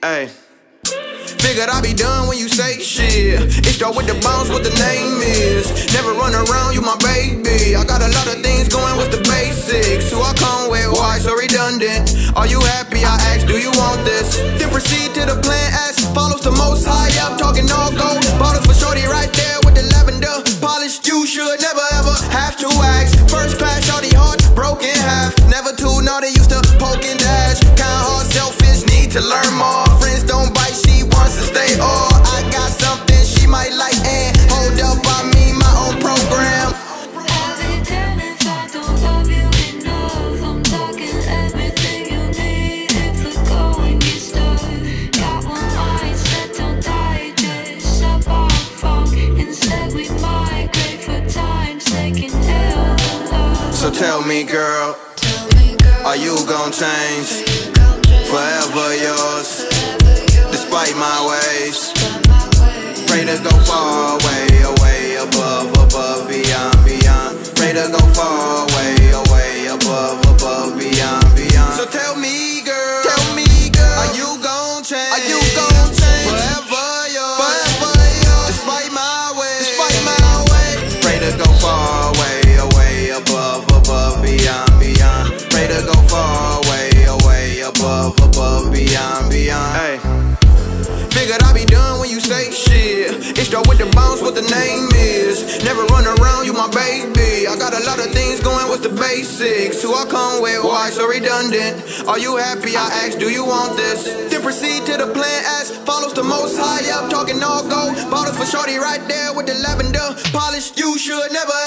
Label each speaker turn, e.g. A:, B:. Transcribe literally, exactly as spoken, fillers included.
A: Ay. Figured I'd be done when you say shit. IshDARR with the bounce, what the name is. Never run around, you my baby. I got a lot of things going, what's the basics? Who I come with, why so redundant? Are you happy? I ask, do you want this? Then proceed to the plan as follows the most high up. Talking all gold, bottles for shorty right there with the lavender polish. You should never ever have to ask. First class, shorty heart broken half. Never too naughty, used to poke and dash. Kinda hard, selfish, need to learn more. Friends don't bite, she wants to stay all. I got something she might like and hold up, I mean my own program.
B: Every time if I don't love you enough, I'm talking everything you need. If the going gets tough, got one mindset, don't digest. Subpar funk, instead we migrate for time's sake and hell the love.
A: So tell me girl,
B: Tell me girl,
A: are you gon' change?
B: you gon' change
A: Forever yours,
B: forever yours,
A: despite my ways.
B: by my way.
A: Pray to go far away, away, above, above, beyond, beyond. Pray to go far away, away, above, above, beyond, beyond. So tell me girl, tell me girl, are you gon' change? Are you gon' change? Forever yours, forever yours, despite my ways, despite my ways. Pray to go far away, away, above, above, beyond, beyond. Pray to go far away, away, above, above, beyond, beyond. Hey. Figured I'd be done when you say shit. IshDARR with the bounce, what the name is. Never run around, you my baby. I got a lot of things going, what's the basics? Who I come with, why so redundant? Are you happy? I ask, do you want this? Then proceed to the plan as follows the most high up. Talking all gold, bottles for shorty right there with the lavender polish. You should never